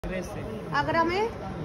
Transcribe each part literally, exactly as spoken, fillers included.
से। आगरा में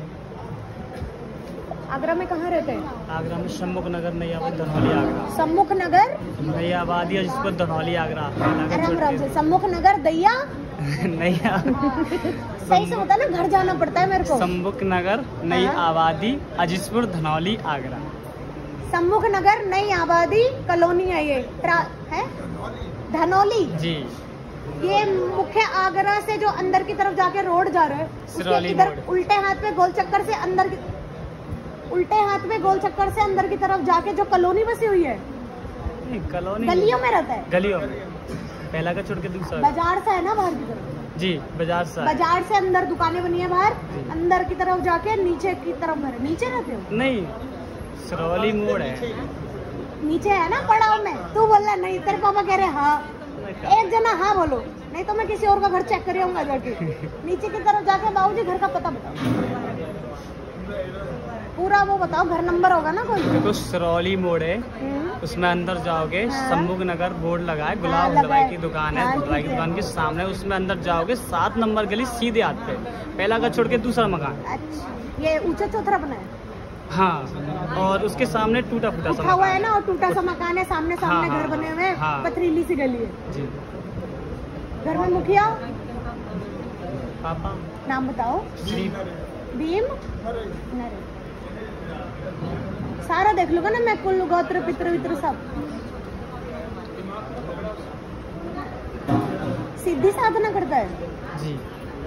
आगरा में कहाँ रहते हैं? आगरा में सम्मुख नगर नैयाबादी धनौली आगरा। सम्मुख नगर नैयाबादी और जिस पर धनौली आगरा। आराम आराम से सम्मुख नगर दैया नैया सही से बता ना, घर जाना पड़ता है मेरे को। सम्मुख नगर नई आबादी अजीजपुर धनौली आगरा। सम्मुख नगर नई आबादी कॉलोनी है ये है धनौली जी। ये मुख्य आगरा से जो अंदर की तरफ जाके रोड जा रहा है उसके इधर उल्टे हाथ पे गोल चक्कर से अंदर की उल्टे हाथ में गोल चक्कर से अंदर की तरफ जाके जो कॉलोनी बसी हुई है, कॉलोनी गलियों में रहता है। गलियों में पहला का छोड़ के दूसरा बाजार से है ना, बाहर की तरफ जी बाजार से बाजार से अंदर दुकानें बनी है बाहर, अंदर की तरफ जाके नीचे की तरफ घर। नीचे रहते हो? नहीं, सिरौली मोड़ है नीचे है ना पड़ाव में। तू बोल रहा नहीं, तेरे पापा कह रहे हाँ। एक जना हाँ बोलो, नहीं तो मैं किसी और का घर चेक कर आऊंगा जाके। नीचे की तरफ जाके बाबूजी घर का पता बताओ, पूरा वो बताओ, घर नंबर होगा ना कोई। देखो सिरौली मोड़ है, उसमें अंदर जाओगे हाँ। सम्मुख नगर बोर्ड लगा है, गुलाब हलवाई की दुकान है, हलवाई की दुकान के सामने उसमें अंदर जाओगे सात नंबर गली सीधे हाथ पे पहला का छोड़ के दूसरा मकान। अच्छा, ये ऊंचा चौथरा बना है हाँ, और उसके सामने टूटा फूटा सा हुआ है ना, और टूटा सा मकान है सामने सामने हाँ, घर बने हुए हैं हाँ, पथरीली सी गली है जी। घर में मुखिया पापा नाम बताओ। भीम नरे सारा देख लूंगा ना मैं, कुल गोत्र पितृ वित्र सब। सिद्धि साधना करता है जी।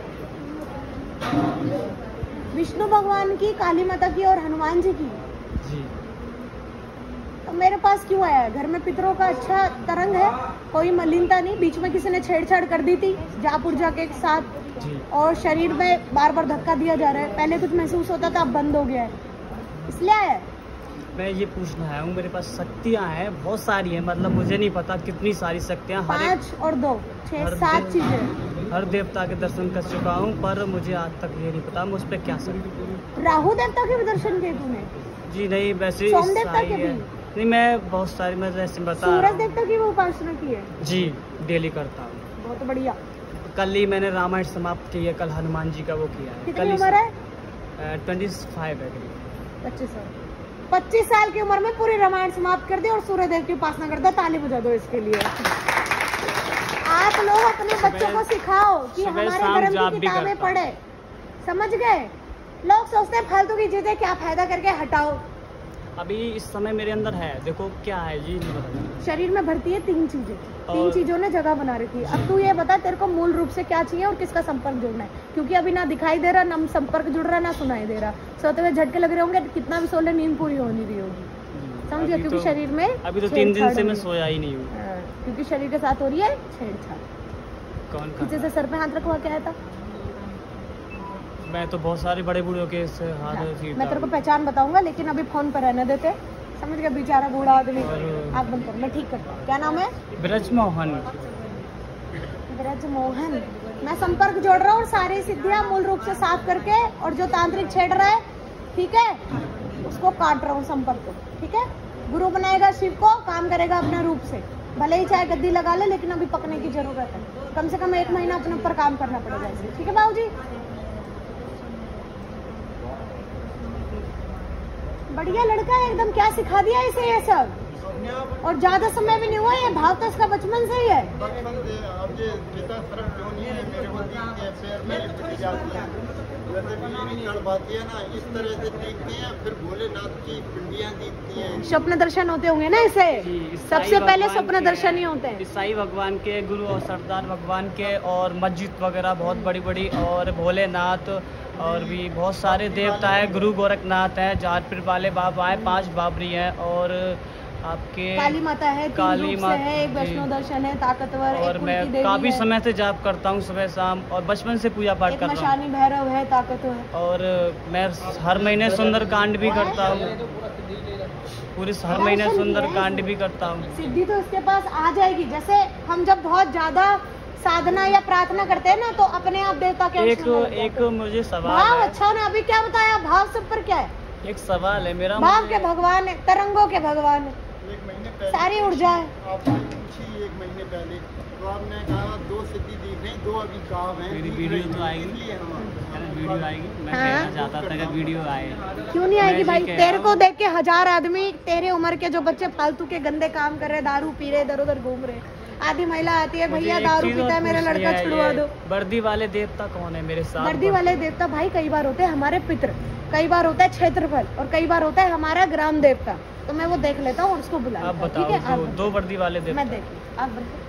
विष्णु भगवान की, काली माता की और हनुमान जी की जी। तो मेरे पास क्यों आया है? घर में पितरों का अच्छा तरंग है, कोई मलिनता नहीं। बीच में किसी ने छेड़छाड़ कर दी थी जापुर जाके एक साथ जी। और शरीर में बार बार धक्का दिया जा रहा है। पहले कुछ महसूस होता था, अब बंद हो गया है, इसलिए आया है। मैं ये पूछना आया हूँ, मेरे पास शक्तियाँ हैं बहुत सारी हैं, मतलब मुझे नहीं पता कितनी सारी शक्तियाँ। पाँच और दो छह सात चीजें। हर देवता के दर्शन कर चुका हूँ, पर मुझे आज तक ये नहीं पता मुझ पर क्या शक्ति। राहु देवता के भी दर्शन किए तूने? जी नहीं, वैसे सोम देवता के भी नहीं, मैं बहुत सारी मैं जैसे बता। सूरज देवता की भी उपासना की है? जी डेली करता हूँ। बहुत बढ़िया। कल ही मैंने रामायण समाप्त की है, कल हनुमान जी का वो किया है। कितनी उम्र है? ट्वेंटी फाइव है। पच्चीस साल पच्चीस साल की उम्र में पूरी रामायण समाप्त कर दी और सूर्य देव की उपासना कर दी। ताली बजा दो इसके लिए। आप लोग अपने बच्चों को सिखाओ कि हमारे धर्म की किताबें पढ़े, समझ गए? लोग सोचते हैं फालतू की चीजें क्या फायदा करके हटाओ। अभी इस समय मेरे अंदर है, देखो क्या है जी। शरीर में भरती है तीन चीजें, तीन चीजों ने जगह बना रखी है। अब तू ये बता तेरे को मूल रूप से क्या चाहिए और किसका संपर्क जुड़ना है, क्योंकि अभी ना दिखाई दे रहा, ना संपर्क जुड़ रहा, ना सुनाई दे रहा। सोते हुए झटके लग रहे होंगे, कितना भी सो ले नींद पूरी हो नहीं रही होगी, समझिए। क्योंकि तो, शरीर में अभी तो तीन दिन से मैं सोया ही नहीं हूँ, क्योंकि शरीर के साथ हो रही है छेड़छाड़। कौन किसी से सर पे हाथ रखवा के आया था? मैं तो बहुत सारे बड़े बूढ़ों के हाथ। मैं तेरे को पहचान बताऊंगा, लेकिन अभी फोन पर रहने देते, समझ गया? बेचारा बूढ़ा आदमी। आप बंद कर, मैं ठीक करता हूँ। क्या नाम है? ब्रजमोहन। ब्रजमोहन। मैं संपर्क जोड़ रहा हूँ और सारी सिद्धियाँ मूल रूप से साफ करके, और जो तांत्रिक छेड़ रहा है, ठीक है, उसको काट रहा हूँ संपर्क को, ठीक है? गुरु बनाएगा शिव को, काम करेगा अपने रूप से, भले ही चाहे गद्दी लगा ले, लेकिन अभी पकने की जरूरत है। कम से कम एक महीना अपने ऊपर काम करना पड़ेगा इसे, ठीक है बाबूजी? बढ़िया लड़का है एकदम। क्या सिखा दिया इसे ये सब? और ज्यादा समय भी नहीं हुआ, ये भाव तो इसका बचपन से ही है। स्वप्न दर्शन होते होंगे ना इसे? सबसे पहले स्वप्न दर्शन ही होते हैं। ईसाई भगवान के, गुरु और सरदार भगवान के, और मस्जिद वगैरह बहुत बड़ी बड़ी, और भोलेनाथ, और भी बहुत सारे देवता है। गुरु गोरखनाथ है, जाटपीर वाले बाबा है, पांच बाबरी है, और आपके काली माता है, काली माता है, एक वैष्णो दर्शन है, ताकतवर। और मैं काफी समय से जाप करता हूँ सुबह शाम, और बचपन से पूजा पाठ करता हूँ। मशानी भैरव है, ताकतवर। और मैं हर महीने सुंदर कांड भी करता हूँ, पूरे हर महीने सुंदर कांड भी करता हूँ। सिद्धि तो इसके पास आ जाएगी। जैसे हम जब बहुत ज्यादा साधना या प्रार्थना करते हैं ना, तो अपने आप देवता के एक एक मुझे सवाल भाव है। अच्छा ना, अभी क्या बताया? भाव सब पर क्या है? एक सवाल है मेरा। भाव के भगवान है, तरंगों के भगवान है, सारी ऊर्जा है। एक महीने पहले तो आपने कहा दो सिद्धि दी नहीं, दो अभी काम है। मेरी वीडियो तो आएगी, वीडियो आएगी। मैं हाँ? कहना चाहता था कि वीडियो आए। क्यों नहीं आएगी मैं भाई? ये कह तेरे रहा को देख के हजार आदमी, तेरे उम्र के जो बच्चे फालतू के गंदे काम कर रहे, दारू पी रहे, इधर उधर घूम रहे, आधी महिला आती है, मुझे भैया एक दारू चीज़ पीता है, और मेरा पूछनी लड़का है, छुड़वा ये दो। वर्दी वाले देवता कौन है मेरे साथ? वर्दी वाले देवता भाई कई बार होते हैं हमारे पितृ, कई बार होता है क्षेत्रफल, और कई बार होता है हमारा ग्राम देवता। तो मैं वो देख लेता हूँ और उसको बुला आप लेता हूँ, बताओ, ठीक है? आप दो, बताओ। दो वर्दी वाले देवता। मैं देख, आप बताओ।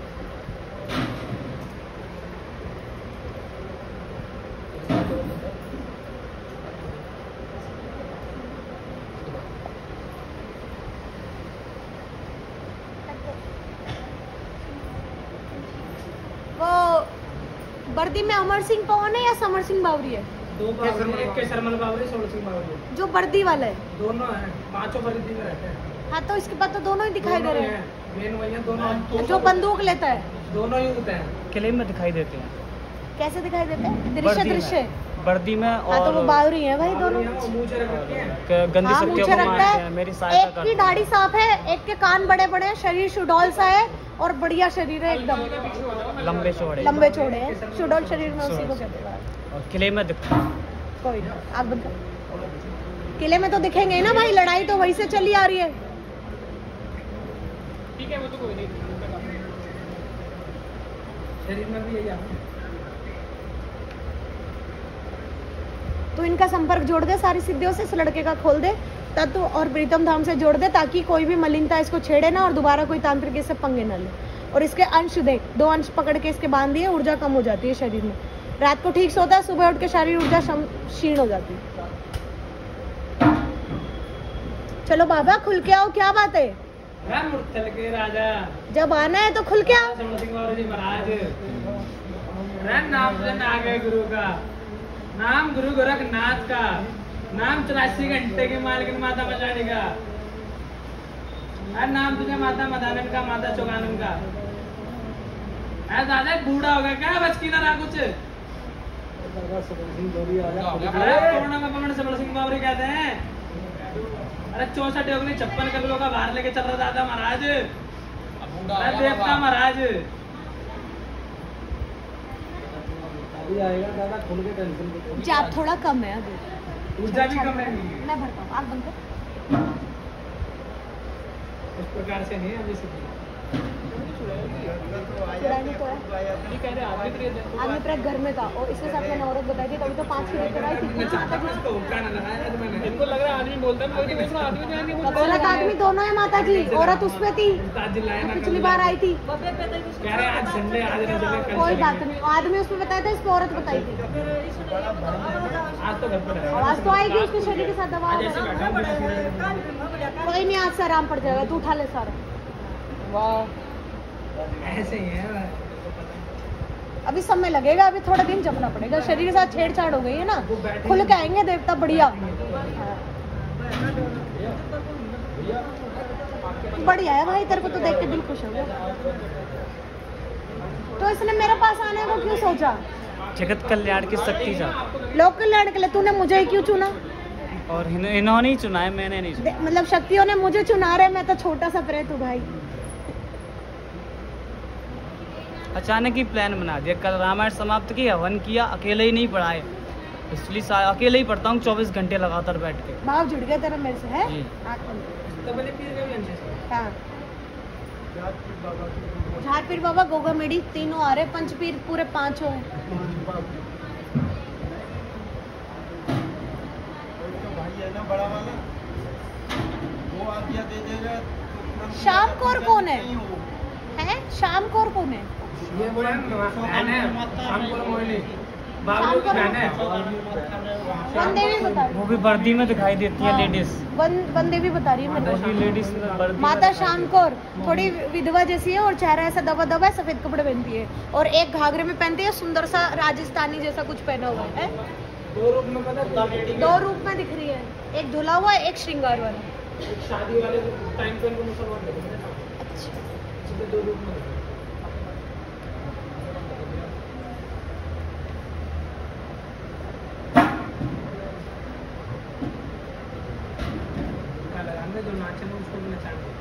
वो वर्दी में अमर सिंह पवन है या समर सिंह बावरी है? दो बावरी, एक केसरमल बावरी, सोलह सिंह बावरी, जो वर्दी वाला है, दोनों हैं, पांचों वर्दी में रहते हैं। हाँ तो इसके बाद तो दोनों ही दिखाई दे रहे हैं। मेन वही है, दोनों जो बंदूक लेता है दोनों यूथ हैं। किले में दिखाई देते हैं, कैसे दिखाई देते हैं? दृश्य वर्दी में। दृश्य। वर्दी में। हाँ तो और वो बावरी है भाई दोनों। वो मुंह से रख रखे हैं। क- गंदी हाँ शक्तियों मुझे को रखता मानते हैं, है, मेरी सहायता एक की करते हैं। दाढ़ी साफ है, एक के कान बड़े बड़े हैं, शरीर सुडौल सा है और बढ़िया शरीर है एकदम, लंबे चौड़े। लंबे चौड़े हैं, सुडौल शरीर में उसी को कहते हैं। और किले में दिखता है। कोई ना, आप बताओ। किले में तो दिखेंगे ही ना भाई, लड़ाई तो वहीं से चली आ रही है। ठीक है, वो तो कोई नहीं, शरीर में भी यही आता है। तो इनका संपर्क जोड़ दे सारी सिद्धियों से, इस लड़के का खोल दे तत्व और प्रीतम धाम से जोड़ दे, ताकि कोई भी मलिनता इसको छेड़े ना और दोबारा कोई तांत्रिक इससे पंगे ना ले। और इसके अंश देख, दो अंश पकड़ के इसके बांध दिए, ऊर्जा कम हो जाती है शरीर में, रात को ठीक सोता है, सुबह उठ के शारीरिक ऊर्जा शम- क्षीण हो जाती है। चलो बाबा खुल के आओ, क्या बात है? है मुर्तल के राजा, जब आना है तो खुल के आओ। समर सिंह बावरी जी महाराज। है नाम से नाग है गुरु का, नाम गुरु गोरखनाथ का, नाम चौरासी घंटे की मालकिन माता मचाने का, है नाम तुझे माता मदानन का, माता चौगानन का। है दादा बूढ़ा होगा क्या, बच की ना रहा कुछ। अरे कोरोना में पवन समर सिंह बावरी कहते हैं। अरे चौसठ योगनी छप्पन करोड़ का भार लेके चल रहा दादा महाराज, अरे देवता महाराज। अभी आएगा दादा, खुल के टेंशन। जाप थोड़ा कम है अभी, ऊर्जा भी कम है, मैं भरता हूँ, आप बंद करो। उस प्रकार से नहीं है अभी सिद्धि। चुरानी तो है, ये कह रहे आदमी प्रिय थे। आदमी प्रेत घर में था और इसके साथ मैंने औरत बताई थी, तभी तो पांच की लेकर आई इतने चाहता थी। था इसको हुक्का ना लगाया आज मैंने। इनको लग रहा है आदमी बोलता है, कोई तो दूसरा आदमी जो है नहीं वो औरत आदमी दोनों है माता जी, औरत उसमें थी, ताज लाया ना पिछली बार आई थी। कह रहे आज संडे, आज नहीं चले, कल कोई चलेंगे। बात नहीं, आदमी उसमें बताया था, इसको औरत बताई थी। आज तो घर पर है। आवाज तो आएगी उसके शरीर के साथ, दवा आज ऐसे बैठा हूँ, बिना सीधे। कोई नहीं, आज से आराम पड़ जाएगा, तू उठा ले सारा। ऐसे ही है। अभी समय लगेगा, अभी थोड़ा दिन जमना पड़ेगा, शरीर के साथ छेड़छाड़ हो गई है ना, खुल के आएंगे देवता बढ़िया। बढ़िया है भाई, तेरे को तो देख के दिल खुश हो गया। तो इसने मेरे पास आने को क्यों सोचा? जगत कल्याण की शक्ति जा, लोक कल्याण के लिए तूने मुझे ही क्यों चुना? और इन- इन्होंने ही चुना है, मैंने नहीं चुना। दे- मतलब शक्तियों ने मुझे चुना रहे, मैं तो छोटा सा प्रेत हूँ भाई। अचानक ही प्लान बना दिया, कल रामायण समाप्त की, हवन किया, अकेले ही नहीं पढ़ाए, इसलिए सा- अकेले ही पढ़ता हूँ चौबीस घंटे लगातार बैठ के। भाव जुड़ गया तेरा मेरे से, है? जी। आँख बंद तो बोले पीर गए अंश से। कर। हाँ, झारपीर बाबा, गोगा मेडी, तीनों आ रहे, पंचपीर पूरे पांचों हैं। भाई है ना बड़ा वाला, वो आज्ञा दे देगा तो श्याम कौर कौन है? नहीं हो। हैं? श्याम कौर कौन है? ये बोला बहन है, शामपुर मोहिनी, बाबू की बहन है। वन देवी बता रही वो भी वर्दी में दिखाई देती है हाँ, लेडीज, वन वन देवी बता रही है वो भी मैंने। लेडीज में वर्दी में माता दिखाई श्याम देती कौर थोड़ी विधवा जैसी है और चेहरा ऐसा दबा दबा है, सफेद कपड़े पहनती है और एक घाघरे में पहनती है, सुंदर सा राजस्थानी जैसा कुछ पहना हुआ है। दो रूप में पता है, दो रूप में दिख रही है, एक धुला हुआ है, एक श्रृंगार वाला। एक शादी वाले टाइम पे उनको मुसलमान थे, अच्छा, सीधे दो रूप में दिखे। क्या लगाने जो नाचे में उसको भी नचाएंगे।